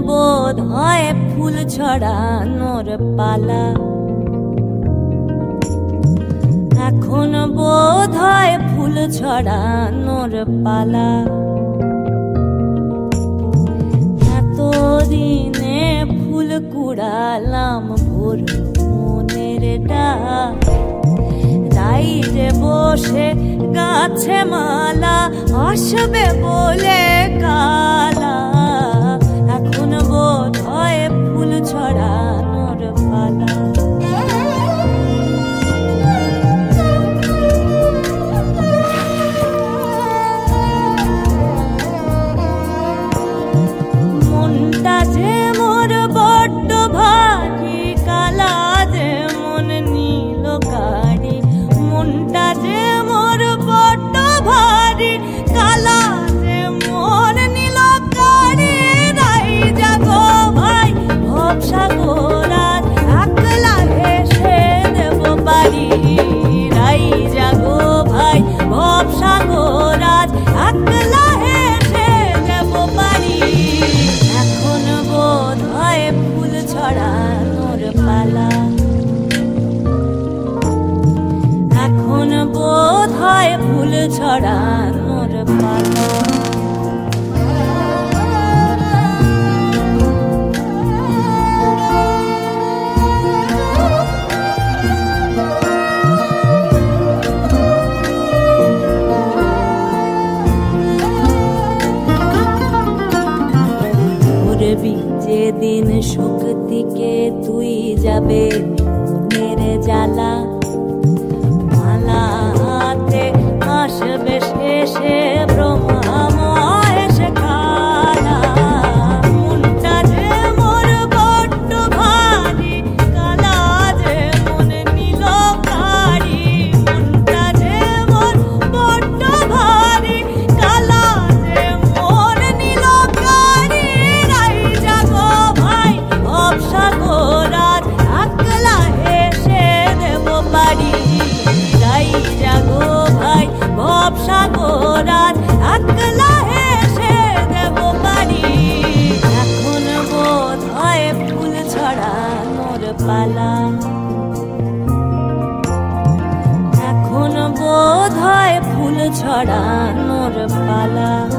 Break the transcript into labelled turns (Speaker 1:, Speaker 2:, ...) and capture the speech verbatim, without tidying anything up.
Speaker 1: বোধ হয় ফুল ছড়ানোর পালা, এখন বোধ হয় ফুল ছড়ানোর পালা। এতদিনে ফুল কুড়ালাম ভোর মনের ডাক, তাই যে বসে গাছে মালা আসবে বলে কালা, এখন বোধ হয় ফুল ছড়ানোর পালা। মনটা যে মোর বড্ড ভারী, কালা যে মন নীল কারি, মনটা যে মোর বড্ড ভারী, কালা যে মন নীল কারি। রাই জাগো ভাই ভবসা গোরাত একলা ভেসে দেব বাড়ি, রাই জাগো ভাই ভবসা গোরাত একলা ভেসে দেব বাড়ি। এখন বোধ হয় ফুল ছড়ানোর পালা, এখন বোধ হয় ফুল ছড়ানোর পালা। যেদিন শক্তিকে তুই যাবে মেরে জ্বালা, মালা হাতে আসবে শেষে ব্রহ্মা মহেশ কালা। মনটা যে মোর বড্ড ভারী, কালা যে মন নীল কারি, মনটা যে মোর বড্ড ভারী, কালা যে মন নীল কারি। রাই জাগো ভাই ভবসা গোরাত একলা হেসে দেব বাড়ি, রাই জাগো ভাই ভবসা গোরাত একলা হেসে দেব বাড়ি। এখন বোধ হয় ফুল ছড়ানোর পালা, এখন বোধ হয় ফুল ছড়ানোর পালা।